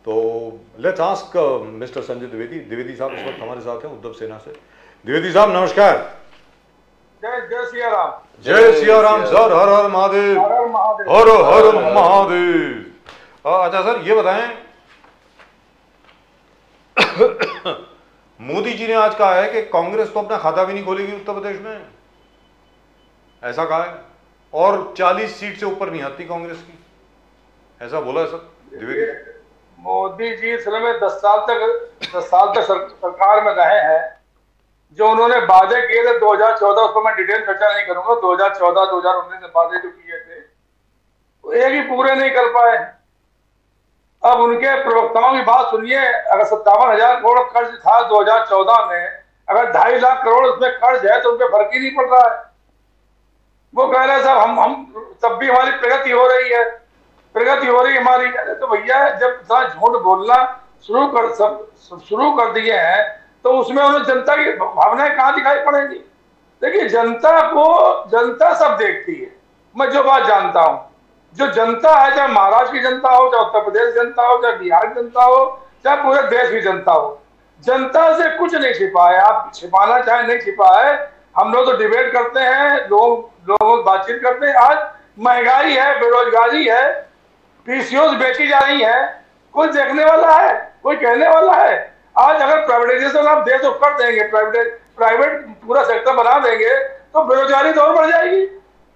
तो let's ask mister Sanjay Dwivedi sahab इस वक्त हमारे साथ हैं उद्धव सेना से। द्विवेदी साहब नमस्कार। जय सिया राम। जय सिया राम सर। हर हर महादेव। हर हर महादेव। अच्छा सर ये बताएं, मोदी जी ने आज कहा है कि कांग्रेस तो अपना खाता भी नहीं खोलेगी उत्तर प्रदेश में, ऐसा कहा है, और 40 सीट से ऊपर नहीं आती कांग्रेस की, ऐसा बोला है सर द्विवेदी। मोदी जी इसलिए में 10 साल तक सरकार में रहे हैं। जो उन्होंने वादे किए थे 2014, उस पर मैं डिटेल चर्चा नहीं करूंगा। 2014-2019 में वादे जो किए थे वो एक ही पूरे नहीं कर पाए। अब उनके प्रवक्ताओं की बात सुनिए। अगर 57,000 करोड़ कर्ज था 2014 में, अगर 2.5 लाख करोड़ उसमें कर्ज है तो उन पर फर्क ही नहीं पड़ रहा है। वो कह रहे हैं साहब हम तब भी हमारी प्रगति हो रही है, प्रगति हो रही है हमारी। तो भैया जब इतना झूठ बोलना शुरू कर दिए हैं तो उसमें उन्हें जनता की भावनाएं कहाँ दिखाई पड़ेंगी। देखिए जनता सब देखती है। मैं जो बात जानता हूँ, जो जनता है, चाहे महाराष्ट्र की जनता हो, चाहे उत्तर प्रदेश की जनता हो, चाहे बिहार की जनता हो, चाहे पूरे देश की जनता हो, जनता से कुछ नहीं छिपा है। आप छिपाना चाहे नहीं छिपा है। हम लोग तो डिबेट करते हैं, लोग बातचीत करते हैं। आज महंगाई है, बेरोजगारी है, पीसीओ बेची जा रही है, कोई देखने वाला है, कोई कहने वाला है? आज अगर प्राइवेटाइजेशन आप दे तो कर देंगे, प्राइवेट पूरा सेक्टर बना देंगे तो बेरोजगारी तो और बढ़ जाएगी।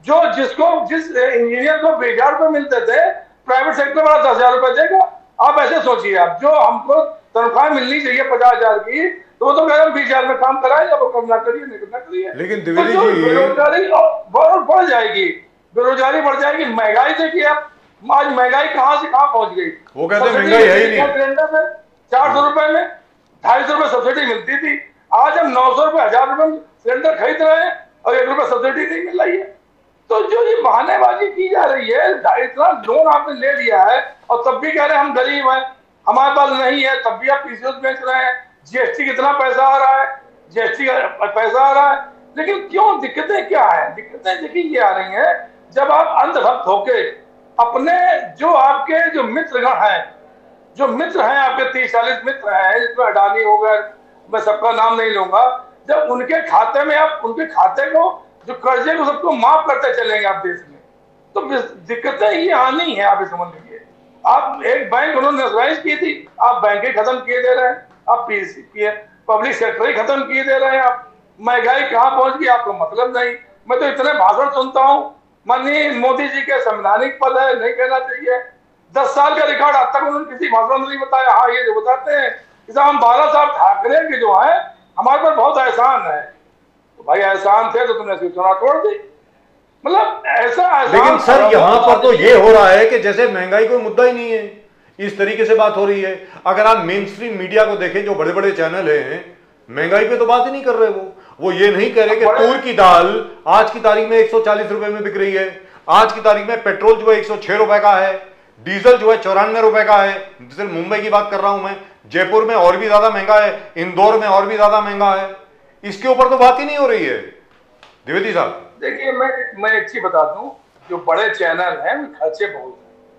जिस इंजीनियर को 20,000 रुपए मिलते थे, प्राइवेट सेक्टर वाला 10,000 रुपए देगा। आप ऐसे सोचिए, आप जो हमको तनख्वाह मिलनी चाहिए 50,000 की, तो वो तो कह रहे 20,000 में काम कराएंगे, वो करना करिए, नहीं करना करिए। लेकिन द्विवेदी जी बेरोजगारी बहुत बढ़ जाएगी, बेरोजगारी बढ़ जाएगी। महंगाई देखिए आप, आज महंगाई कहां से कहां पहुंच गई। वो कहते हैं महंगाई है ही नहीं। सिलेंडर में 400 रुपए में 250 रुपए सब्सिडी मिलती थी, आज हम 900 रुपए 1,000 रुपए में सिलेंडर खरीद रहे हैं और 1 रुपए सब्सिडी नहीं मिल रही है। तो जो ये बहानेबाजी की जा रही है, इतना लोन आपने ले लिया है और तब भी कह रहे हैं हम गरीब हैं, हमारे पास नहीं है, तब भी आप पीसीओ बेच रहे हैं। जीएसटी कितना पैसा आ रहा है, जीएसटी का पैसा आ रहा है, लेकिन क्यों? दिक्कतें क्या है? दिक्कतें देखिए ये आ रही है, जब आप अंधभक्त होके अपने जो आपके जो मित्रगण हैं, जो मित्र हैं आपके 30-40 मित्र हैं, जिसमें अडानी हो गए, मैं सबका नाम नहीं लूंगा, जब उनके खाते में आप उनके खाते को जो कर्जे को सबको माफ करते चलेंगे आप देश में, तो दिक्कतें ये आनी है। आप समझ लीजिए, आप एक बैंक उन्होंने नेशनलाइज की थी, आप बैंकें खत्म किए दे रहे हैं, आप पब्लिक सेक्टर ही खत्म किए दे रहे हैं। आप महंगाई कहाँ पहुंच गई आपको मतलब नहीं। मैं तो इतने भाषण सुनता हूँ, माननीय मोदी जी के संवैधानिक पद है, नहीं कहना चाहिए। 10 साल का रिकॉर्ड आज तक उन्होंने किसी भाषण में नहीं बताया। हाँ ये जो बताते हैं कि हम बाला साहब ठाकरे के जो है हमारे पर बहुत एहसान है, तो भाई एहसान थे तो तुमने सूचना तोड़ दी, मतलब ऐसा। लेकिन सर यहाँ पर तो ये हो रहा है कि जैसे महंगाई कोई मुद्दा ही नहीं है, इस तरीके से बात हो रही है। अगर आप मेन स्ट्रीम मीडिया को देखें, जो बड़े बड़े चैनल हैं, महंगाई पे तो बात ही नहीं कर रहे। वो ये नहीं कह रहे कि तूर की दाल आज की तारीख में 140 रुपए में बिक रही है, आज की तारीख में पेट्रोल जो है 106 रुपए का है, डीजल जो है 94 रुपए का है। सिर्फ मुंबई की बात कर रहा हूं मैं, जयपुर में और भी ज्यादा महंगा है, इंदौर में और भी ज्यादा महंगा है। इसके ऊपर तो बात ही नहीं हो रही है द्विवेदी साहब। देखिए मैं एक चीज बता दूं, जो बड़े चैनल हैं खर्चे बहुत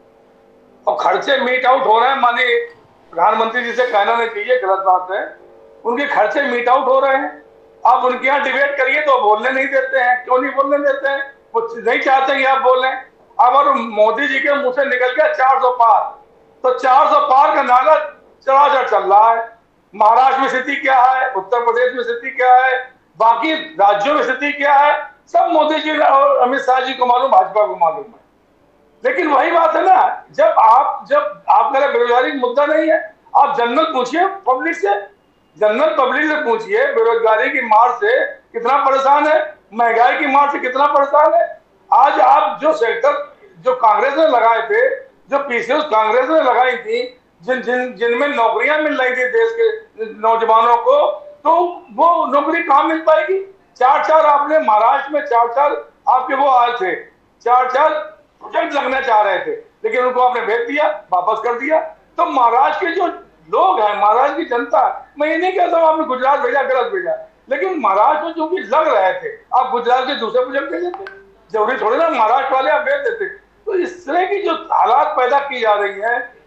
हैं और खर्चे मीट आउट हो रहे हैं। माननीय प्रधानमंत्री जी से कहना नहीं चाहिए, गलत बात है, उनके खर्चे मीट आउट हो रहे हैं। आप उनके यहाँ डिबेट करिए तो बोलने नहीं देते हैं। क्यों नहीं बोलने देते हैं? वो नहीं चाहते कि आप बोलें। अब और मोदी जी के मुंह से निकल गया 400 पार, तो 400 पार का नारा चढ़ाचढ़ चल रहा है। महाराष्ट्र में स्थिति क्या है, उत्तर प्रदेश में स्थिति क्या है, बाकी राज्यों में स्थिति क्या है, सब मोदी जी और अमित शाह जी को मालूम, भाजपा को मालूम है। लेकिन वही बात है ना, जब आप कह रहे बेरोजगारी मुद्दा नहीं है, आप जनरल पूछिए पब्लिक से, जनरल पब्लिक से पूछिए बेरोजगारी की मार से कितना परेशान है, महंगाई की मार से कितना परेशान है। आज आप जो सेक्टर जो कांग्रेस ने लगाए थे, जो पीसीओ कांग्रेस ने लगाई थी, जिनमें नौकरियां मिल रही थी देश के नौजवानों को, तो वो नौकरी कहां मिल पाएगी? 4-4 आपने महाराष्ट्र में 4-4 आपके वो आए थे, 4-4 प्रोजेक्ट लगना चाह रहे थे, लेकिन उनको आपने भेज दिया, वापस कर दिया। तो महाराष्ट्र के जो लोग हैं, महाराष्ट्र की जनता, मैं ये नहीं कहता हूँ आपने गुजरात भेजा, गलत भेजा, लेकिन महाराष्ट्र में जो भी लग रहे थे, आप गुजरात के दूसरे प्रोजेक्ट भेज देते, जरूरी थोड़ी ना महाराष्ट्र वाले आप भेज देते। तो इस तरह की जो हालात पैदा की जा रही है,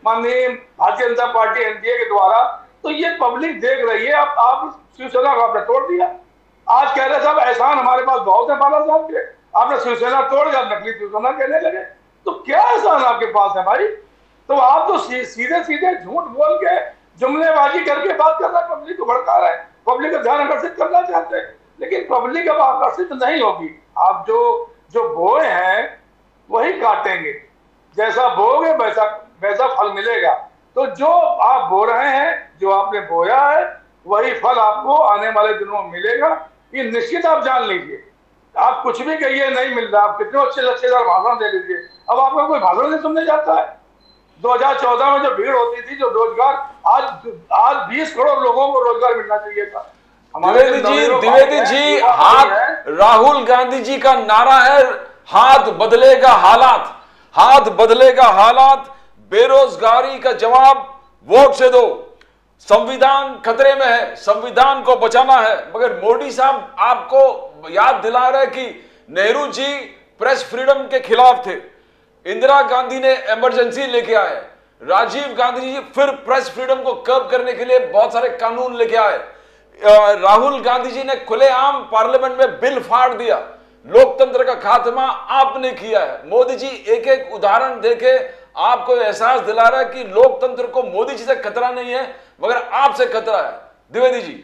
माननीय भारतीय जनता पार्टी एनडीए के द्वारा, तो ये पब्लिक देख रही है। आप शिवसेना को आपने तोड़ दिया। आज कह रहे साहब एहसान हमारे पास बहुत है बाला साहब के, आपने शिवसेना तोड़ दिया, नकली शिवसेना कहने लगे। तो क्या एहसान आपके पास है भाई? तो आप तो सीधे सीधे झूठ बोल के जुमलेबाजी करके बात कर रहे हैं, पब्लिक को भड़का रहे हैं, पब्लिक का ध्यान आकर्षित करना चाहते हैं, लेकिन पब्लिक अब आकर्षित नहीं होगी। आप जो बोए हैं वही काटेंगे, जैसा बोओगे वैसा फल मिलेगा। तो जो आप बो रहे हैं, जो आपने बोया है, वही फल आपको आने वाले दिनों में मिलेगा, ये निश्चित आप जान लीजिए। आप कुछ भी कहिए नहीं मिल रहा, आप कितने अच्छे लच्छेदार भाषण दे लीजिए, अब आपका कोई भाषण नहीं सुनने जाता है। 2014 में जो भीड़ होती थी, जो रोजगार, आज 20 करोड़ लोगों को रोजगार मिलना चाहिए था। द्विवेदी जी, हाथ राहुल गांधी जी का नारा है, हाथ बदलेगा हालात, हाथ बदलेगा हालात, बेरोजगारी का जवाब वोट से दो, संविधान खतरे में है, संविधान को बचाना है। मगर मोदी साहब आपको याद दिला रहे कि नेहरू जी प्रेस फ्रीडम के खिलाफ थे, इंदिरा गांधी ने इमरजेंसी लेके आए, राजीव गांधी जी फिर प्रेस फ्रीडम को कर्ब करने के लिए बहुत सारे कानून लेके आए, राहुल गांधी जी ने खुलेआम पार्लियामेंट में बिल फाड़ दिया, लोकतंत्र का खात्मा आपने किया है। मोदी जी एक एक उदाहरण देके आपको एहसास दिला रहा है कि लोकतंत्र को मोदी जी से खतरा नहीं है मगर आपसे खतरा है। द्विवेदी जी,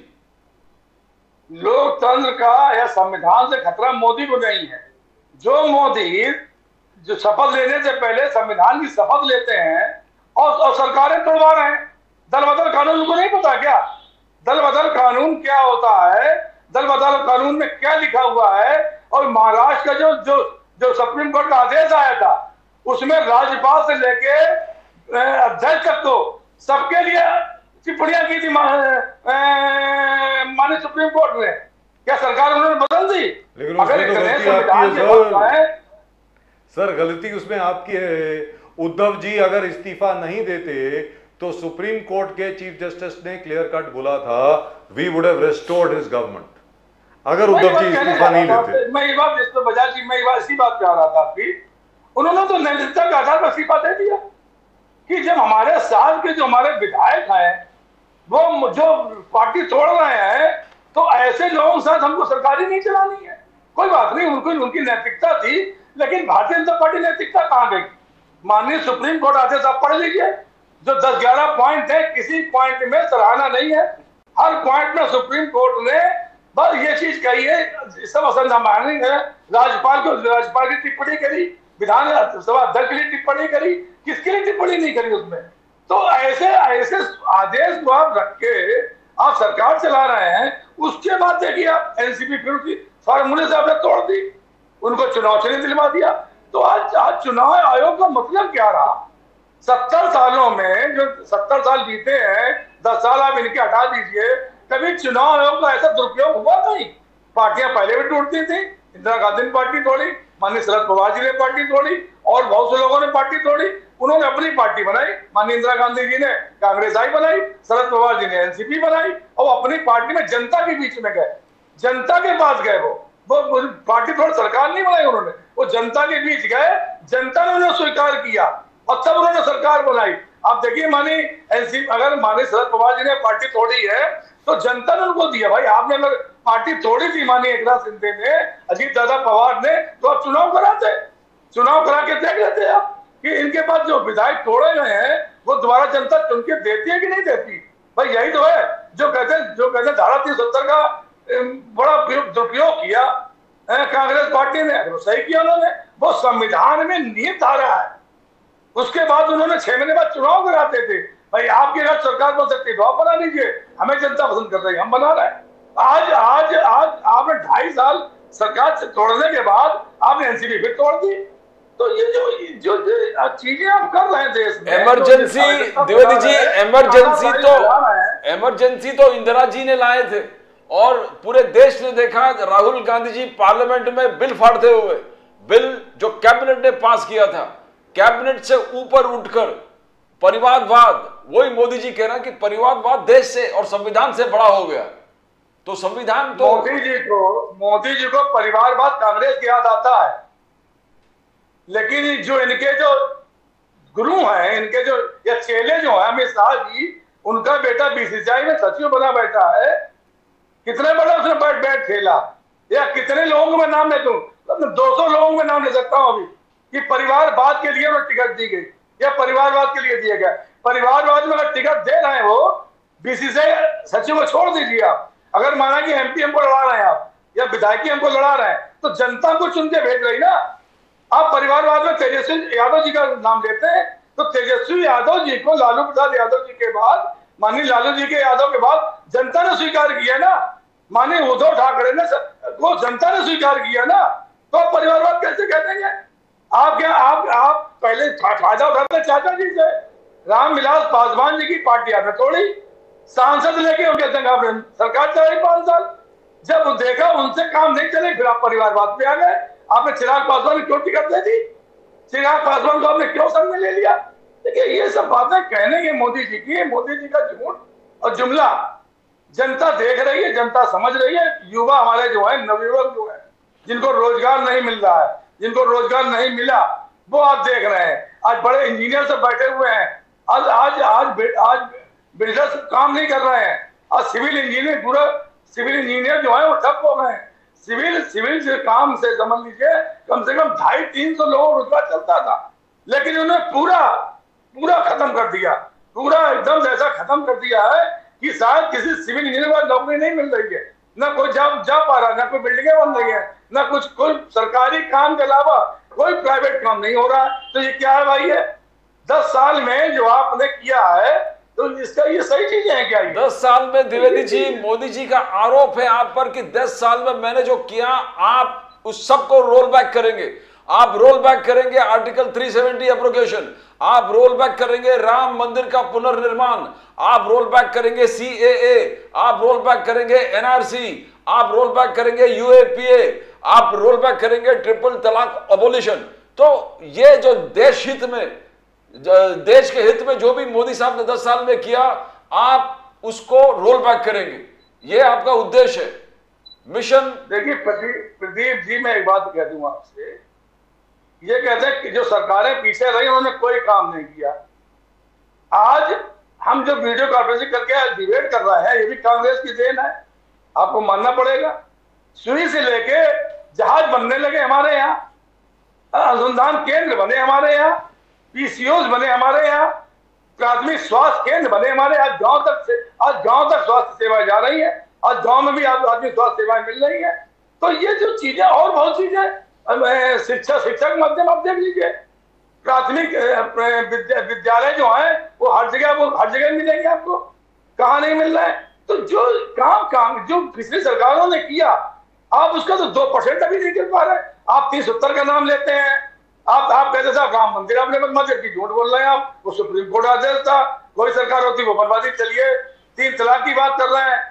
लोकतंत्र का या संविधान से खतरा मोदी को नहीं है। जो मोदी जो शपथ लेने से पहले संविधान की शपथ लेते हैं और सरकारें तोड़वा रहे हैं। दल बदल कानून को नहीं पता क्या? दल बदल कानून क्या होता है, दल बदल कानून में क्या लिखा हुआ है? और महाराष्ट्र का जो सुप्रीम कोर्ट का आदेश आया था, उसमें राज्यपाल से लेके अध्यक्ष तक तो सबके लिए टिप्पणियां की थी माननीय सुप्रीम कोर्ट ने। क्या सरकार उन्होंने बदल दी? लेकिन उसमें तो गलती आपकी है सर, गलती उसमें आपकी है। उद्धव जी अगर इस्तीफा नहीं देते तो सुप्रीम कोर्ट के चीफ जस्टिस ने क्लियर कट बोला था, we would have restored his government, अगर उद्धव जी इस्तीफा नहीं लेते। मैं ये बात जिस पर बजाज जी, मैं ये बात इसी बात पे आ रहा था कि उन्होंने तो नैतिकता के आधार पर इस्तीफा दे दिया कि जब हमारे साथ के जो हमारे विधायक हैं वो जो पार्टी तोड़ रहे हैं, तो ऐसे लोगों के साथ हमको सरकारी नहीं चलानी है। कोई बात नहीं, उनकी नैतिकता थी, लेकिन भारतीय जनता पार्टी नैतिकता कहां गई? माननीय सुप्रीम कोर्ट आदेश आप पढ़ लीजिए, जो 10-11 पॉइंट है, किसी पॉइंट में सराहना नहीं है। हर पॉइंट में सुप्रीम कोर्ट ने बस ये चीज कही है, सब असंवैधानिक है। राज्यपाल की टिप्पणी करी, विधानसभा अध्यक्ष के लिए टिप्पणी करी, किसके लिए टिप्पणी नहीं करी उसमें? तो ऐसे आदेश को आप रख के आप सरकार चला रहे हैं। उसके बाद देखिए आप एनसीपी फिर उसी फार्मूले से आपने तोड़ दी, उनको चुनाव चिन्ह दिलवा दिया। तो आज चुनाव आयोग का मतलब क्या रहा? 70 सालों में जो 70 साल बीते हैं, 10 साल आप इनके हटा दीजिए, कभी चुनाव आयोग का ऐसा दुरुपयोग हुआ नहीं। पार्टियां पहले भी टूटती थी, इंदिरा गांधी ने पार्टी तोड़ी, माननीय शरद पवार जी ने पार्टी तोड़ी, और बहुत से लोगों ने पार्टी तोड़ी। उन्होंने अपनी पार्टी बनाई, माननीय इंदिरा गांधी जी ने कांग्रेस आई बनाई, शरद पवार जी ने एनसीपी बनाई, और अपनी पार्टी में जनता के बीच में गए, जनता के पास गए। वो पार्टी तोड़ सरकार नहीं बनाई उन्होंने, वो जनता के बीच गए, जनता ने उन्हें स्वीकार किया और तब उन्होंने सरकार बनाई। आप देखिए माननीय एनसीपी, अगर माननीय शरद पवार जी ने पार्टी तोड़ी है तो जनता ने उनको दिया। भाई आपने अगर पार्टी तोड़ी थी माननीय एकनाथ शिंदे ने, अजीत दादा पवार ने, तो आप चुनाव कराते, चुनाव करा के देख लेते आप कि इनके पास जो विधायक तोड़े गए हैं वो दोबारा जनता चुन के देती है कि नहीं देती। भाई यही तो है जो कहते हैं धारा 370 का बड़ा दुरुपयोग किया कांग्रेस पार्टी ने, तो सही किया उन्होंने। वो संविधान में निहित धारा है, उसके बाद उन्होंने 6 महीने बाद चुनाव कराते थे। भाई आपकी अगर सरकार बन सकती है तो आप बना लीजिए, हमें जनता पसंद कर रही है, हम बना रहे हैं। आज आपने 2.5 साल सरकार से तोड़ने के बाद आपने एनसीपी फिर तोड़ दी। तो ये जो चीजें आप कर रहे हैं देश में, इमरजेंसी, द्विवेदी जी, इमरजेंसी तो इंदिरा जी ने लाए थे और पूरे देश ने देखा राहुल गांधी जी पार्लियामेंट में बिल फाड़ते हुए, बिल जो कैबिनेट ने पास किया था, कैबिनेट से ऊपर उठकर परिवारवाद, वही मोदी जी कह रहे हैं कि परिवारवाद देश से और संविधान से बड़ा हो गया। तो संविधान तो मोदी जी को परिवारवाद कांग्रेस की याद आता है, लेकिन जो इनके गुरु हैं इनके जो या चेले जो है अमित शाह जी, उनका बेटा बीसीसीआई में सचिव बना बैठा है। कितने बड़ा उसने बैट खेला, या कितने लोगों में नाम ले दूं, 200 लोगों में नाम ले सकता हूं अभी कि परिवारवाद के लिए उन्हें टिकट दी गई या परिवारवाद के लिए दिया गया। परिवारवाद में अगर टिकट दे रहे हैं वो बीसीसीआई सचिव को छोड़ दीजिए आप। अगर माना कि एमपी हमको लड़ा रहे हैं आप या विधायकी हमको लड़ा रहे हैं तो जनता को चुन के भेज रही ना। आप परिवारवाद में तेजस्वी यादव जी का नाम लेते हैं तो तेजस्वी यादव जी को लालू प्रसाद यादव जी के बाद, माननीय लालू जी के यादव के बाद जनता ने स्वीकार किया ना। माननीय उद्धव ठाकरे ने वो जनता ने स्वीकार किया ना, तो आप परिवारवाद कैसे कह देंगे? आप क्या आप पहले फायदा उठाते चाचा जी से। रामविलास पासवान जी की पार्टी आपने तोड़ी, सांसद लेके उनके संग आपने सरकार चलाई 5 साल। जब देखा उनसे काम नहीं चले फिर आप परिवारवाद पे आ गए। आपने चिराग पासवान को क्यों टिकट दे दी? चिराग पासवान को आपने क्यों संग में ले लिया? देखिए ये सब बातें कहने के मोदी जी की, मोदी जी का झूठ और जुमला जनता देख रही है, जनता समझ रही है। युवा हमारे जो है, नवयुवक जो है, जिनको रोजगार नहीं मिल रहा है, जिनको रोजगार नहीं मिला, वो आप देख रहे हैं। आज बड़े इंजीनियर सब बैठे हुए हैं, आज आज आज आज बिल्डर्स काम नहीं कर रहे हैं। आज सिविल इंजीनियर, पूरा सिविल इंजीनियर जो है वो ठप हो गए हैं। सिविल से काम से समझ लीजिए कम से कम 250-300 लोगों रोजगार चलता था, लेकिन उन्होंने पूरा खत्म कर दिया। पूरा एकदम ऐसा खत्म कर दिया है कि शायद किसी सिविल इंजीनियर को नौकरी नहीं मिल रही है, ना कोई जा पा रहा, ना कोई बिल्डिंगें बन रही है, ना कुछ कोई सरकारी काम के अलावा कोई प्राइवेट काम नहीं हो रहा। तो ये क्या है भाई? ये 10 साल में जो आपने किया है तो इसका ये सही चीजें हैं क्या? 10 साल में द्विवेदी जी, मोदी जी का आरोप है आप पर कि 10 साल में मैंने जो किया, आप उस सबको रोल बैक करेंगे। आप रोल बैक करेंगे आर्टिकल 370 एब्रोगेशन, आप रोल बैक करेंगे राम मंदिर का पुनर्निर्माण, आप रोल बैक करेंगे CAA, आप रोल बैक करेंगे NRC, आप रोल बैक करेंगे UAPA, आप रोल बैक करेंगे ट्रिपल तलाक अबोलिशन। तो ये जो देश के हित में जो भी मोदी साहब ने 10 साल में किया, आप उसको रोल बैक करेंगे, ये आपका उद्देश्य है, मिशन। देखिए प्रदीप जी, मैं एक बात कह दूं आपसे, ये कहते हैं कि जो सरकारें पीछे रही उन्होंने कोई काम नहीं किया। आज हम जो वीडियो कॉन्फ्रेंसिंग करके डिबेट कर रहे हैं, ये भी कांग्रेस की देन है, आपको मानना पड़ेगा। सुई से लेके जहाज बनने लगे हमारे यहाँ, अनुसंधान केंद्र बने हमारे यहाँ, PCOs बने हमारे यहाँ, प्राथमिक स्वास्थ्य केंद्र बने हमारे। आज गांव तक स्वास्थ्य सेवाएं जा रही है, आज गांव में भी आदमी स्वास्थ्य सेवाएं मिल रही है। तो ये जो चीजें और बहुत चीजें, शिक्षक माध्यम आप देख लीजिए, प्राथमिक विद्यालय जो है वो हर जगह मिलेंगे आपको, कहाँ नहीं मिल रहा है। तो जो काम जो पिछली सरकारों ने किया, आप उसका तो 2% अभी नहीं कर पा रहे। आप 370 का नाम लेते हैं, आप कहते साहब राम मंदिर आपने मस्जिद की, झूठ बोल रहे हैं आप। वो सुप्रीम कोर्ट आदेश था, कोई सरकार होती वो बनवाती। चलिए 3 तलाक की बात कर रहे हैं,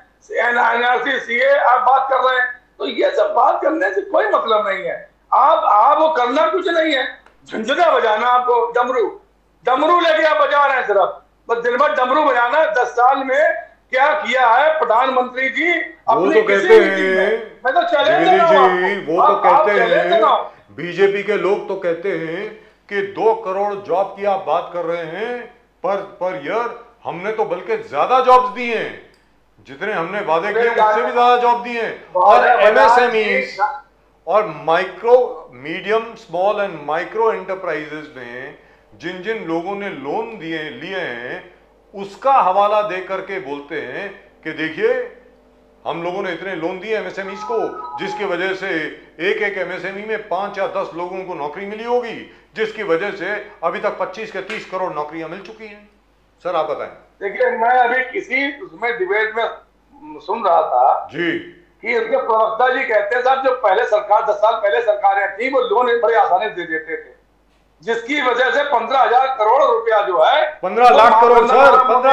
NRC CA आप बात कर रहे हैं, तो ये सब बात करने से कोई मतलब नहीं है। आप वो करना कुछ नहीं है, झुंझुना बजाना, आपको डमरू लेके आप बजा रहे हैं सिर्फ, बस दिन भर डमरू बजाना। 10 साल में क्या किया है प्रधानमंत्री जी? वो तो कहते हैं, मैं तो चैलेंज वो तो कहते हैं, बीजेपी के लोग तो कहते हैं कि 2 करोड़ जॉब की आप बात कर रहे हैं पर ईयर, हमने तो बल्कि ज्यादा जॉब्स दिए हैं, जितने हमने वादे किए उससे भी ज्यादा जॉब दिए हैं। और MSMEs और micro, medium, small and micro enterprises में जिन लोगों ने लोन लिए हैं, उसका हवाला दे करके बोलते हैं कि देखिए हम लोगों ने इतने लोन दिए MSMEs को, जिसकी वजह से एक MSME में 5 या 10 लोगों को नौकरी मिली होगी, जिसकी वजह से अभी तक 25 के 30 करोड़ नौकरियां मिल चुकी हैं। सर आप बताएं। देखिए मैं अभी किसी उसमें डिबेट में सुन रहा था जी कि उनके प्रवक्ता जी कहते हैं साहब जो पहले सरकार 10 साल पहले सरकारें थी वो लोन बड़ी आसानी से दे देते थे, जिसकी वजह से 15,000 करोड़ रुपया जो है 15 लाख करोड़ सर, 15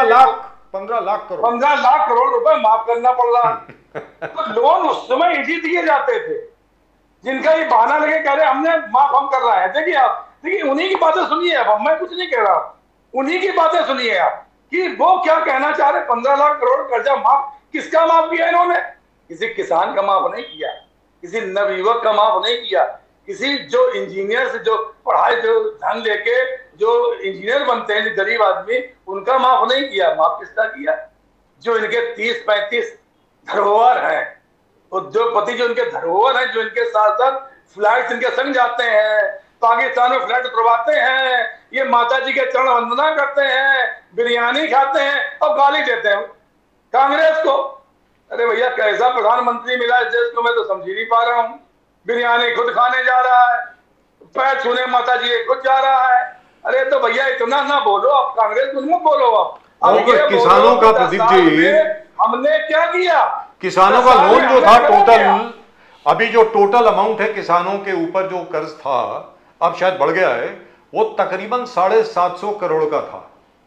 लाख करोड़ रुपए माफ करना पड़ रहा। तो लोन उस समय इजी दिए जाते थे, जिनका ये बहाना लगे कह रहे हमने माफ हम कर रहे हैं। देखिए उन्हीं की बातें सुनिए, अब मैं कुछ नहीं कह रहा, उन्हीं की बातें सुनिए आप कि वो क्या कहना चाह रहे। 15 लाख करोड़ कर्जा माफ, किसका माफ किया इन्होंने? किसी किसान का माफ नहीं किया, किसी नवयुवक का माफ नहीं किया, किसी जो इंजीनियर से जो पढ़ाई जो धन लेके जो इंजीनियर बनते हैं गरीब आदमी, उनका माफ नहीं किया। माफ किसका किया? जो इनके 30-35 धरोहर हैं, उद्योगपति जो इनके धरोहर हैं, जो इनके साथ साथ फ्लाइट इनके संग जाते हैं, पाकिस्तान में फ्लाइट उतरवाते हैं, ये माता जी के चरण वंदना करते हैं, बिरयानी खाते हैं और गाली देते हैं कांग्रेस को। अरे भैया कैसा प्रधानमंत्री मिला इस देश को, मैं तो समझ ही नहीं पा रहा हूँ। बिरयानी खुद खाने जा रहा है, पैर छूने माता जी खुद जा रहा है। अरे तो भैया इतना ना बोलो आप, कांग्रेस को मत बोलो आप। किसानों का प्रदीप जी, हमने क्या किया? किसानों का लोन जो था टोटल, अभी जो टोटल अमाउंट है किसानों के ऊपर जो कर्ज था, अब शायद बढ़ गया है, वो तकरीबन 750 करोड़ का था।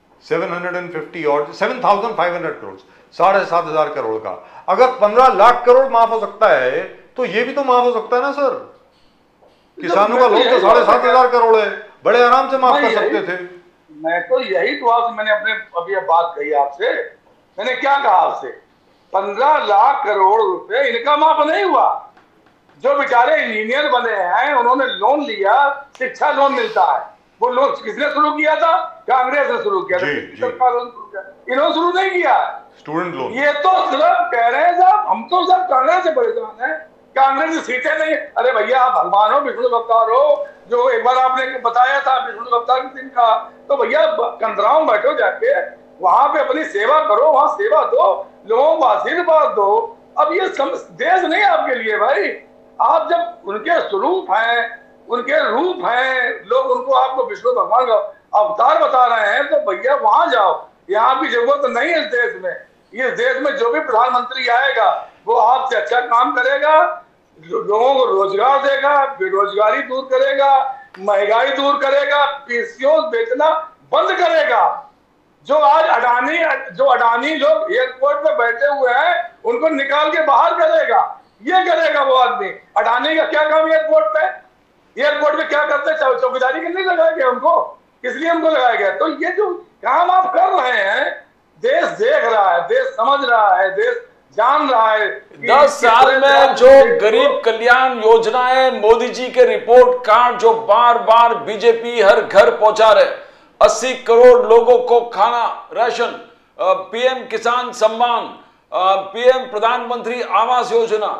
750 और 7,500 करोड़, 7,500 करोड़ का। अगर 15 लाख करोड़ माफ हो सकता है तो ये भी तो माफ हो सकता है ना सर। किसानों का लोन तो 7,500 करोड़ है, बड़े आराम से माफ कर सकते थे। मैं तो यही तो आपसे मैंने अपने अभी बात कही आपसे, मैंने क्या कहा आपसे, 15 लाख करोड़ रुपए इनका माफ नहीं हुआ। जो बेचारे इंजीनियर बने हैं उन्होंने लोन लिया, शिक्षा लोन मिलता है, वो लोन किसने शुरू किया था? कांग्रेस ने शुरू किया था। सरकार लोन शुरू किया, इन्होंने शुरू नहीं किया स्टूडेंट लोन। ये तो सिर्फ कह रहे हैं साहब, हम तो सब कांग्रेस से परेशान है, कांग्रेस की सीटें नहीं। अरे भैया आप भगवान हो, विष्णु अवतार हो, जो एक बार आपने बताया था विष्णु अवतार के दिन का, तो भैया कंदराओं बैठो जाके वहां पे अपनी सेवा करो, वहां सेवा दो, लोगों को आशीर्वाद दो। अब ये देश नहीं आपके लिए भाई। आप जब उनके स्वरूप हैं, उनके रूप हैं, लोग उनको आपको विष्णु भगवान का अवतार बता रहे हैं, तो भैया वहां जाओ। यहाँ की जरूरत नहीं है इस देश में। इस देश में जो भी प्रधानमंत्री आएगा वो आपसे अच्छा काम करेगा, लोगों को रोजगार देगा, बेरोजगारी दूर करेगा, महंगाई दूर करेगा, पीसीओ बेचना बंद करेगा। जो आज अडानी लोग एयरपोर्ट पे बैठे हुए हैं उनको निकाल के बाहर करेगा, ये करेगा वो आदमी। अडानी का क्या काम एयरपोर्ट पे? एयरपोर्ट पे क्या करते हैं? चौकीदारी के लिए लगाया गया उनको, इसलिए उनको लगाया गया। तो ये जो काम आप कर रहे हैं, देश देख रहा है, देश समझ रहा है, देश जान रहा है। 10 साल में जो गरीब कल्याण योजनाएं मोदी जी के रिपोर्ट कार्ड जो बार बार बीजेपी हर घर पहुंचा रहे, 80 करोड़ लोगों को खाना राशन, पीएम किसान सम्मान, पीएम प्रधानमंत्री आवास योजना,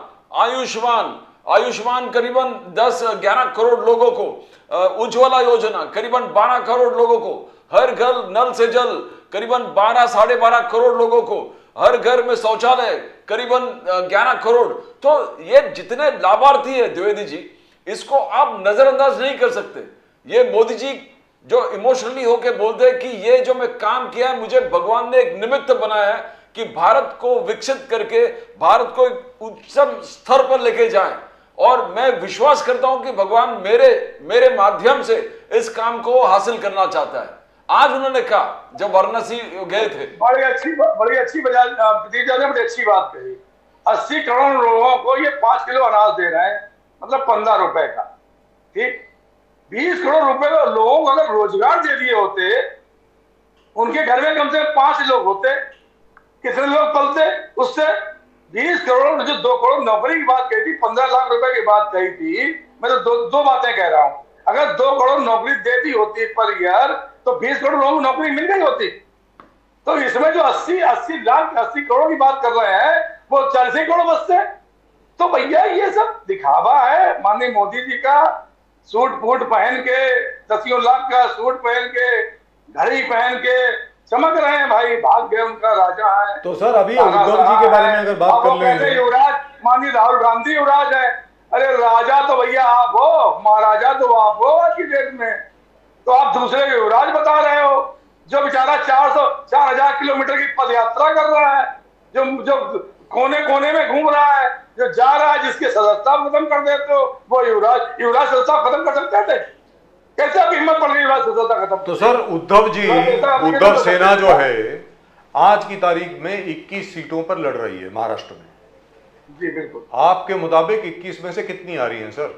आयुष्मान करीबन 10-11 करोड़ लोगों को, उज्ज्वला योजना करीबन 12 करोड़ लोगों को, हर घर नल से जल करीबन 12-12.5 करोड़ लोगों को, हर घर में शौचालय करीबन 11 करोड़। तो ये जितने लाभार्थी है द्विवेदी जी, इसको आप नजरअंदाज नहीं कर सकते। ये मोदी जी जो इमोशनली होके बोलते हैं कि ये जो मैं काम किया है, मुझे भगवान ने एक निमित्त बनाया है कि भारत को विकसित करके भारत को एक उच्चतम स्तर पर लेके जाएं, और मैं विश्वास करता हूं कि भगवान मेरे माध्यम से इस काम को हासिल करना चाहता है। आज उन्होंने कहा जब वाराणसी गए थे, बड़ी अच्छी बड़ी अच्छी बात कही। 80 करोड़ लोगों को ये 5 किलो अनाज दे रहे हैं, मतलब 15 रुपए का, ठीक। 20 करोड़ रुपए लोगों को अगर रोजगार दे दिए होते, उनके घर में कम से कम 5 लोग होते, कितने लोग पलते उससे? 20 करोड़, जो 2 करोड़ नौकरी की बात कही थी, 15 लाख रुपए की बात कही थी, मैं तो दो बातें कह रहा हूं। अगर 2 करोड़ नौकरी देती होती पर ईयर, तो 20 करोड़ लोगों को नौकरी मिल गई होती। तो इसमें जो 80 करोड़ की बात कर रहे हैं, वो 40 करोड़ बचते। तो भैया ये सब दिखावा है माननीय मोदी जी का। सूट बूट पहन के, 10 लाख का सूट पहन के, घड़ी पहन के चमक रहे हैं भाई, भाग्य उनका राजा है। तो सर अभी उद्धव जी के बारे में अगर बात कर लें, युवराज माननीय राहुल गांधी युवराज है। अरे राजा तो भैया आप हो, महाराजा तो आप हो आज की डेट में, तो आप दूसरे युवराज बता रहे हो। जो बेचारा 4,000 किलोमीटर की पद यात्रा कर रहा है, जो कोने कोने में घूम रहा है, जो जा रहा है, जिसके सदस्यता खत्म कर देते हो, वो युवराज सदस्यता खत्म कर सकते थे? कैसे आप हिम्मत पड़ गई युवराज सदस्यता खत्म? तो सर उद्धव सेना जो है आज की तारीख में 21 सीटों पर लड़ रही है महाराष्ट्र में। जी बिल्कुल। आपके मुताबिक 21 में से कितनी आ रही हैं सर?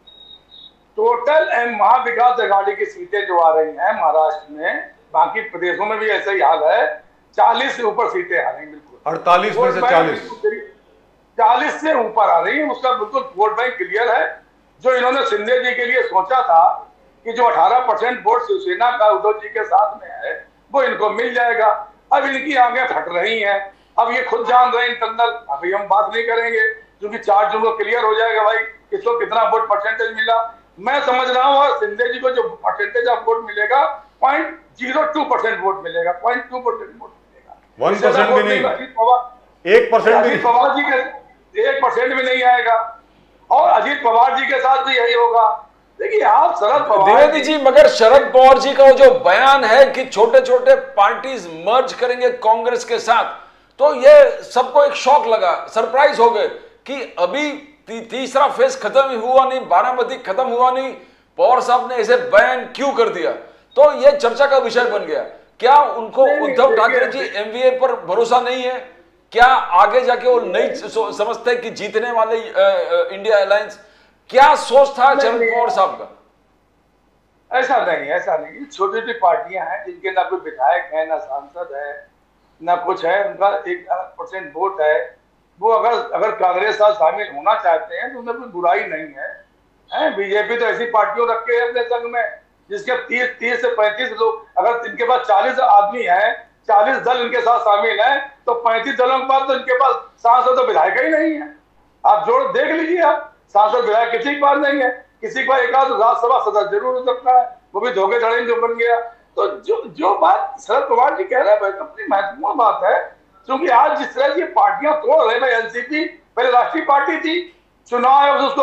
टोटल महाविकास अघाड़ी की सीटें जो आ रही हैं महाराष्ट्र में, बाकी प्रदेशों में भी ऐसा ही हाल है, 40 से ऊपर सीटें आ रही हैं। बिल्कुल 48 में से 40 से ऊपर आ रही है। उसका बिल्कुल वोट बैंक क्लियर है। जो इन्होंने शिंदे जी के लिए सोचा था कि जो 18% वोट शिवसेना का उद्धव जी के साथ में है वो इनको मिल जाएगा, अब इनकी आंखें फट रही हैं। अब ये खुद जान रहे हैं इंटरनल, अभी हम बात नहीं करेंगे क्योंकि 4 जून को क्लियर हो जाएगा भाई किसको कितना वोट परसेंटेज मिला। मैं समझ रहा हूँ और शिंदे जी को जो परसेंटेज ऑफ वोट मिलेगा 0.02% वोट मिलेगा, 0.2% वोट मिलेगा, 1% भी नहीं, 1% भी, पवार जी के 1% भी नहीं आएगा और अजीत पवार जी के साथ भी यही होगा। देखिए आप शरद पवार द्विवेदी जी, मगर शरद पवार जी का वो जो बयान है कि छोटे छोटे पार्टीज मर्ज करेंगे कांग्रेस के साथ, तो ये सबको एक शॉक लगा, सरप्राइज हो गए कि अभी तीसरा फेज खत्म ही हुआ नहीं, बारामती खत्म हुआ नहीं, पवार साहब ने ऐसे बयान क्यों कर दिया? तो ये चर्चा का विषय बन गया। क्या उनको उद्धव ठाकरे जी एमवीए पर भरोसा नहीं है? क्या आगे जाके वो नहीं समझते कि जीतने वाले इंडिया अलायंस? क्या सोच था शरद पवार साहब का? ऐसा नहीं, छोटी छोटी पार्टियां हैं जिनके ना कोई विधायक है, ना सांसद है, ना कुछ है, उनका 1% वोट है। वो अगर कांग्रेस साथ शामिल होना चाहते हैं तो उनमें कोई बुराई नहीं है। बीजेपी तो ऐसी पार्टियों रखे है अपने संग में जिसके 30 से 35 लोग, अगर इनके पास 40 आदमी है, 40 दल इनके साथ शामिल है, तो 35 दलों के बाद तो इनके पास सांसद तो विधायक ही नहीं है। आप जोड़ देख लीजिए, आप सांसद विधायक किसी के पास नहीं है, किसी का एक आध राज्यसभा सदस्य जरूर हो सकता है, वो भी धोखेधड़ी जो बन गया। तो जो बात शरद पवार जी कह रहे हैं अपनी महत्वपूर्ण बात है, क्योंकि आज जिस तरह की पार्टियां तोड़ रहे हैं, एनसीपी पहले राष्ट्रीय पार्टी थी, चुनाव आयोग उसको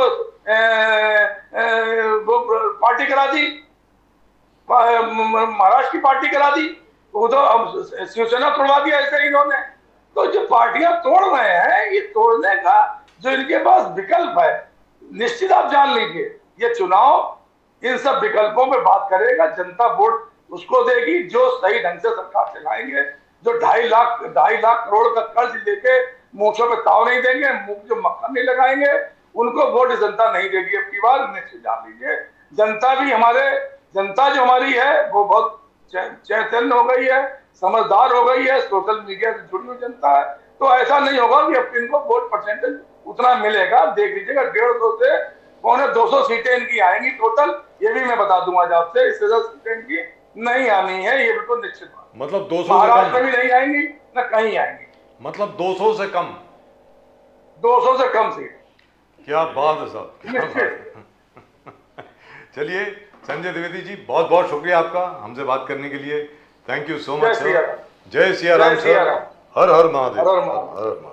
पार्टी करा दी, महाराष्ट्र की पार्टी करा दी, वो तो अब शिवसेना तोड़वा दिया ऐसे इन्होंने। तो जो पार्टियां तोड़ रहे हैं, ये तोड़ने का जो इनके पास विकल्प है, निश्चित आप जान लीजिए ये चुनाव इन सब विकल्पों पे बात करेगा, जनता वोट उसको देगी जो सही ढंग से सरकार चलाएंगे, जो 2.5 लाख करोड़ का कर्ज लेके मूंछों पे ताव नहीं देंगे, मुंह जो मक्खन नहीं लगाएंगे, उनको वोट जनता नहीं देगी। अब की बार निश्चित जान लीजिए, जनता जो हमारी है वो बहुत चैतन्य हो गई है, समझदार हो गई है, सोशल मीडिया से जुड़ी हुई जनता है। तो ऐसा नहीं होगा कि अब इनको वोट परसेंटेज उतना मिलेगा। देख लीजिएगा 150 से 200 सीटें इनकी आएंगी टोटल, ये भी मैं बता दूंगा आपसे, इससे ज्यादा सीटें इनकी नहीं आनी है, ये बिल्कुल निश्चित बात। मतलब 200 महाराष्ट्र में भी नहीं आएंगी, न कहीं आएंगी, मतलब 200 से कम, 200 से कम सीट। क्या बात है साहब, क्या बात है। चलिए संजय द्विवेदी जी, बहुत बहुत शुक्रिया आपका हमसे बात करने के लिए। Thank you so much sir. जय सिया राम सर। हर हर महादेव। हर Mahadev.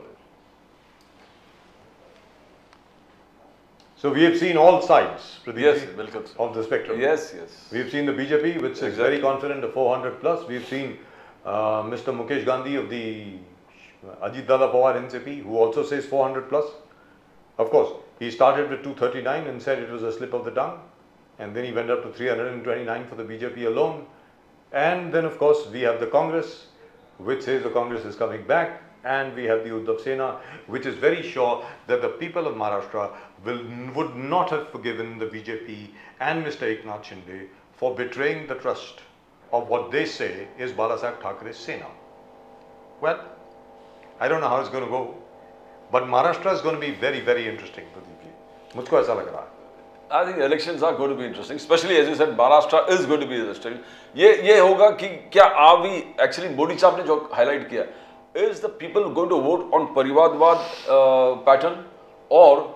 So we have seen all sides, Pradeep, of the spectrum. Yes. We have seen the BJP, which is very confident of 400 plus. We have seen Mr. Mukesh Gandhi of the Ajit Dada Pawar NCP, who also says 400 plus. Of course, he started with 239 and said it was a slip of the tongue, and then he went up to 329 for the BJP alone. And then, of course, we have the Congress, which says the Congress is coming back. And we have the Uddhav Sena, which is very sure that the people of Maharashtra would not have forgiven the BJP and Mr. Eknath Shinde for betraying the trust of what they say is Balasaheb Thackeray's Sena. Well, I don't know how it's going to go, but Maharashtra is going to be very, very interesting. मुझको ऐसा लग रहा है. I think elections are going to be interesting, especially as you said, Maharashtra is going to be interesting. ये होगा कि क्या अभी actually मोदी साहब ने जो highlight किया, is the people going to vote on परिवारवाद pattern or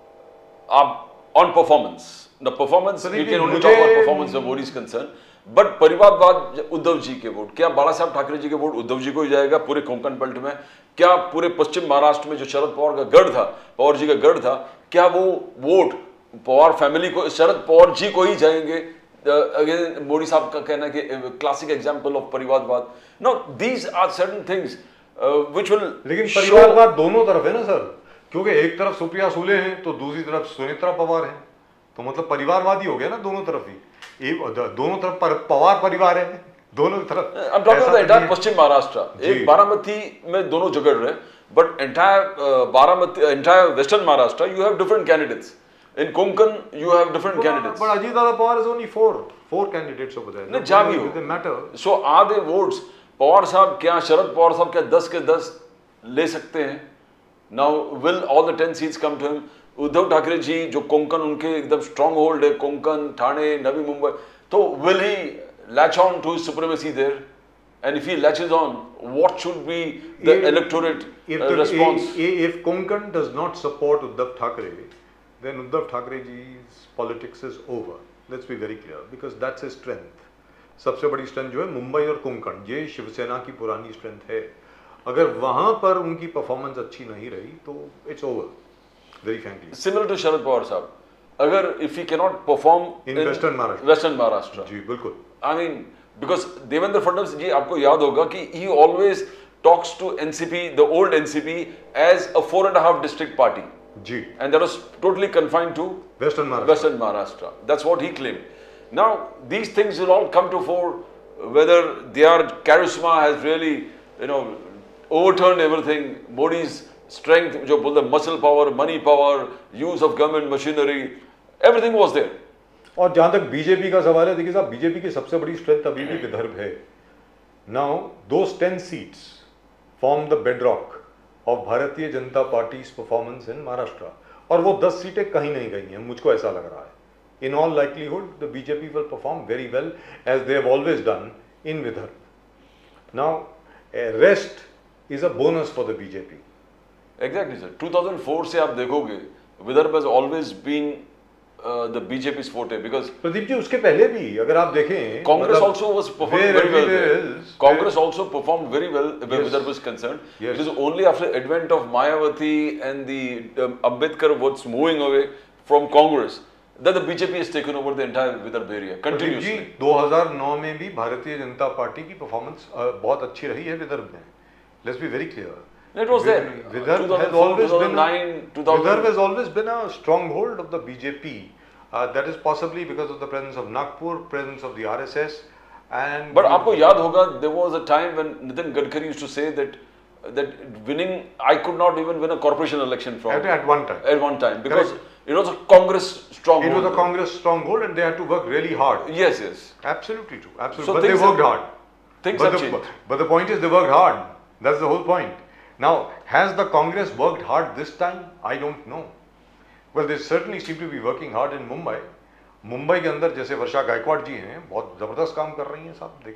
on performance? The performance, so we can only talk about performance where Modi is concerned. But परिवारवाद उद्धव जी के वोट, क्या बाला साहब ठाकरे जी के वोट उद्धव जी को ही जाएगा पूरे कोंकण बेल्ट में? क्या पूरे पश्चिम महाराष्ट्र में जो शरद पवार का गढ़ था, पवार जी का गढ़ था, क्या वो वोट पवार फैमिली को, शरद पवार जी को ही जाएंगे? अगेन मोदी साहब का कहना कि क्लासिक एग्जांपल ऑफ परिवारवाद. No, these are certain things which will. लेकिन परिवारवाद दोनों तरफ है ना सर, क्योंकि एक तरफ सुप्रिया सुले हैं तो दूसरी तरफ सुनेत्रा पवार है, तो मतलब परिवारवाद ही हो गया ना दोनों तरफ ही. दोनों तरफ पवार परिवार है, दोनों तरफ. I'm talking about the entire पश्चिम महाराष्ट्र. एक बारामती में दोनों झगड़ रहे, but entire Baramati, entire western Maharashtra, you have different candidates. In Konkan, you have different candidates. But Ajit Dada Pawar is only four candidates over there. No, जहाँ भी हो. They matter. So are they votes? Pawar साहब क्या, शरद पवार साहब क्या 10 के 10 ले सकते हैं? Now will all the 10 seats come to him? Uddhav Thackeray ji जो कोंकण उनके एकदम स्ट्रॉन्ग होल्ड है, कोंकण, ठाणे, नवी मुंबई, तो will he latch on to his supremacy there? And if he latches on, what should be the electorate response? If Konkan does not support Uddhav Thackeray, then Uddhav Thackeray ji's politics is over. Let's be very clear, because that's his strength. सबसे बड़ी strength जो है मुंबई और कोंकण, ये शिवसेना की पुरानी strength है. अगर वहां पर उनकी परफॉर्मेंस अच्छी नहीं रही तो it's over, very frankly. Similar to Sharad Pawar साहब, अगर if he cannot perform in Western Maharashtra, जी बिल्कुल. I mean, because Devendra Fadnavis जी, आपको याद होगा कि he always talks to NCP, the old NCP, as a 4.5 district party. Ji. And that was totally confined to Western Maharashtra. That's what he claimed. Now, these things will all come to fore, whether their charisma has really, overturned everything. Modi's strength, जो बोलते हैं muscle power, money power, use of government machinery, everything was there. और जहां तक BJP का सवाल है, देखिए साहब, बीजेपी की सबसे बड़ी स्ट्रेंथ अभी भी विदर्भ है. Now those 10 seats form the bedrock of Bharatiya Janata parties performance in Maharashtra, और वो 10 सीटें कहीं नहीं गई हैं, मुझको ऐसा लग रहा है. In all likelihood, the BJP will perform very well as they have always done in Vidarbha. Now, rest is a bonus for the BJP. Exactly, sir. 2004 से आप देखोगे, Vidarbha has always been the BJP's forte, because Pradeep ji, उसके पहले भी अगर आप देखें, Congress also was performed very well there. Congress also performed very well where Yes. Vidarbha is concerned. Yes. It is only after advent of Mayawati and the Ambedkar votes moving away from Congress that the BJP has taken over the entire Vidarbha area continuously. जी, 2009 में भी Bharatiya Janata party की performance बहुत अच्छी रही है विदर्भ में. Let's be very clear. It was there. Vidarbha has 2004, always been 2009, 2000. Vidarbha has always been a stronghold of the BJP. That is possibly because of the presence of Nagpur, presence of the RSS, and. But आपको याद होगा, there was a time when Nitin Gadkari used to say that winning, I could not even win a corporation election from at one time. At one time, because it was a Congress stronghold. It was a Congress stronghold, and they had to work really hard. Yes, yes. Absolutely true. Absolutely. So but they worked hard. Things have changed. But the point is, they worked hard. That's the whole point. Now, has the Congress worked hard this time? I don't know. Well, they certainly seem to be working hard in Mumbai. Mumbai के अंदर जैसे वर्षा गायकवाड़ जी हैं, बहुत जबरदस्त काम कर रही हैं साहब,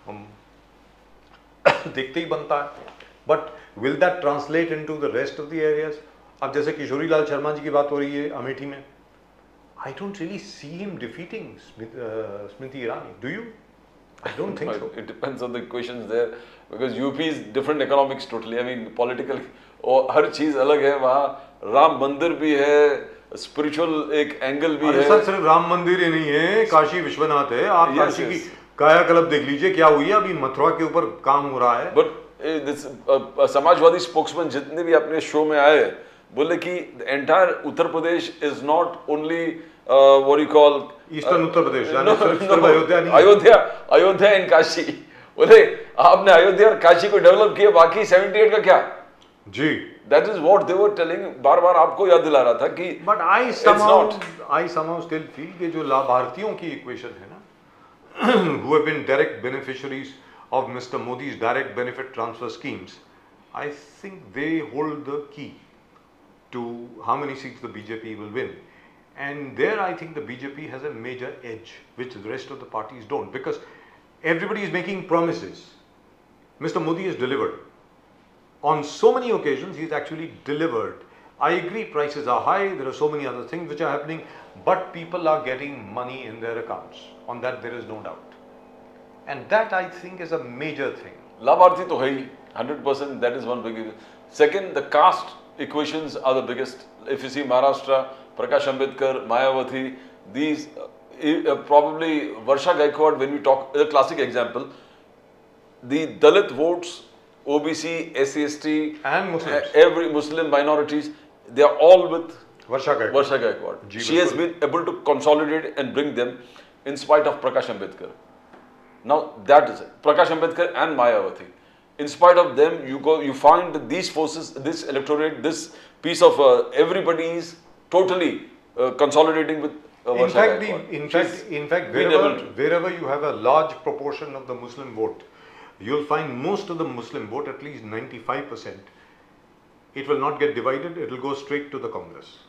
देखते ही बनता है. But will that translate into the rest of the areas? अब जैसे किशोरी लाल शर्मा जी की बात हो रही है अमेठी में, I don't really see him defeating Smriti Irani. Do you? I don't think so. It depends on the equations there, because UP is different economics totally. I mean, political, और हर चीज अलग है वहाँ. राम मंदिर भी है, स्पिरिचुअल एक एंगल भी है. सर, सिर्फ राम मंदिर ही नहीं है, काशी विश्वनाथ है. आप काशी की कायाकल्प देख लीजिए, क्या हुई है अभी, मथुरा के ऊपर काम हो रहा है. बट समाजवादी स्पोक्समैन जितने भी अपने शो में आए बोले कि entire Uttar Pradesh is not only what you call eastern Uttar Pradesh, Ayodhya and Kashi. बोले आपने अयोध्या और काशी को डेवलप किया, बाकी 78 का क्या जी. That is what they were telling. बार बार आपको याद दिला रहा था कि but I somehow still feel कि जो लाभार्थियों की इक्वेशन है ना, who have been direct beneficiaries of Mr. Modi's direct benefit transfer schemes, I think they hold the key to how many seats the BJP will win. And there I think the BJP has a major edge, which the rest of the parties don't, because everybody is making promises. Mr. Modi has delivered. On so many occasions, he's actually delivered. I agree, prices are high, there are so many other things which are happening, but people are getting money in their accounts. On that there is no doubt. And that I think is a major thing. लाभार्थी तो है ही 100%, that is one big. Second, the caste equations are the biggest. If you see Maharashtra, Prakash Ambedkar, Mayawati, these probably Varsha Gaikwad, when we talk, a classic example, the Dalit votes, OBC, SC/ST, and Muslims, every Muslim minorities, they are all with Varsha Gaikwad. She has been able to consolidate and bring them in spite of Prakash Ambedkar. Now that is it. Prakash Ambedkar and Mayawati. In spite of them, you find that these forces, this electorate, this piece of everybody is totally consolidating with Varsha Gaikwad. In fact, wherever you have a large proportion of the Muslim vote, you'll find most of the Muslim vote, at least 95%, it will not get divided, it will go straight to the Congress.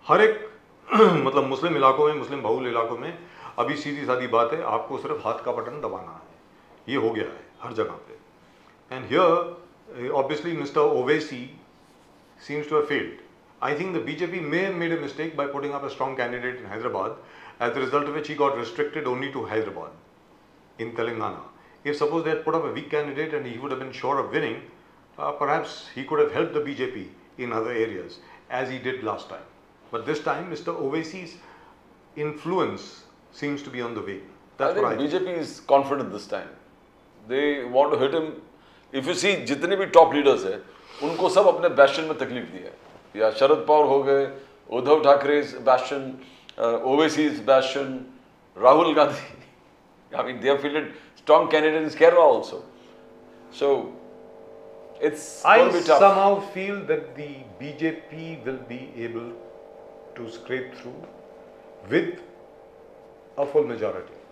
हर एक मतलब मुस्लिम इलाकों में, मुस्लिम बहुल इलाकों में अभी सीधी सादी बात है, आपको सिर्फ हाथ का बटन दबाना है, ये हो गया है हर जगह पे। And here obviously mister Owaisi seems to have failed. I think the BJP may have made a mistake by putting up a strong candidate in Hyderabad, as the result of which he got restricted only to Hyderabad in Telangana. If suppose they had put up a weak candidate and he would have been sure of winning, perhaps he could have helped the BJP in other areas, as he did last time. But this time, Mr. Owaisi's influence seems to be on the way. That's what I think. BJP is confident this time. They want to hit him. If you see, जितने भी top leaders हैं, उनको सब अपने बैस्शन में तकलीफ दी है, या शरद पवार हो गए, Uddhav Thackeray bastion, Owaisi's bastion, Rahul Gandhi, I mean they have fielded strong candidates in Kerala also, so it's going to be tough. I somehow feel that the BJP will be able to scrape through with a full majority.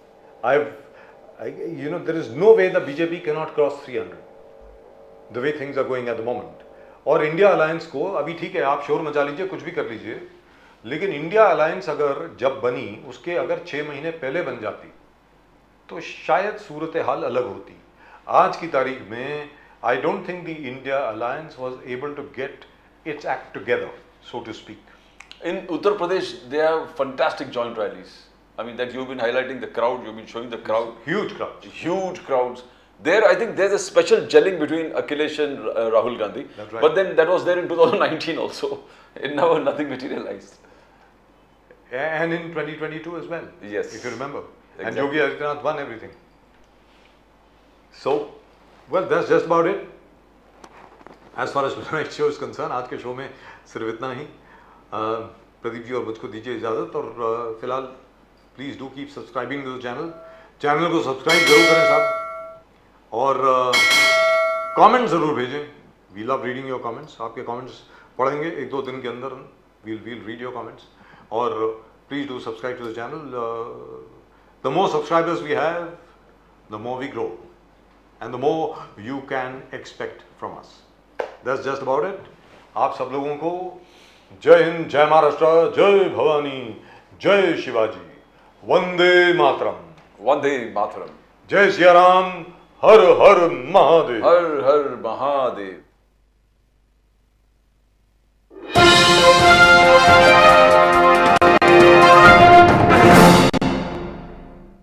There is no way the BJP cannot cross 300. The way things are going at the moment. और India alliance को अभी ठीक है, आप शोर मचा लीजिए, कुछ भी कर लीजिए, लेकिन इंडिया अलायंस अगर जब बनी, उसके अगर 6 महीने पहले बन जाती तो शायद सूरत हाल अलग होती। आज की तारीख में I don't think the India alliance was able to get its act together, so to speak. In Uttar Pradesh, they have fantastic joint rallies. I mean that you've been highlighting the crowd, you've been showing the crowd. Huge crowds. There, I think there's a special gelling between Akhilesh and Rahul Gandhi. That's right. But then that was there in 2019 also. Nothing materialized. And in 2022 as well. Yes. If you remember. Exactly. And Yogi Adityanath won everything. So, well, that's just about it. As far as tonight's show is concerned, आज के show में सिर्फ इतना ही। प्रदीप जी और मुझको दीजिए इजाज़त, और फिलहाल please do keep subscribing to the channel को सब्सक्राइब जरूर करें साहब, और कमेंट ज़रूर भेजें। We love reading your comments, आपके कमेंट्स पढ़ेंगे 1-2 दिन के अंदर, वील रीड योर कमेंट्स, और please do subscribe to the channel. The more subscribers we have, the more we grow, and the more you can expect from us. That's just about it. आप सब लोगों को जय हिंद, जय महाराष्ट्र, जय भवानी, जय शिवाजी, वंदे मातरम। वंदे मातरम। जय सिया राम, हर हर महादेव। हर हर महादेव।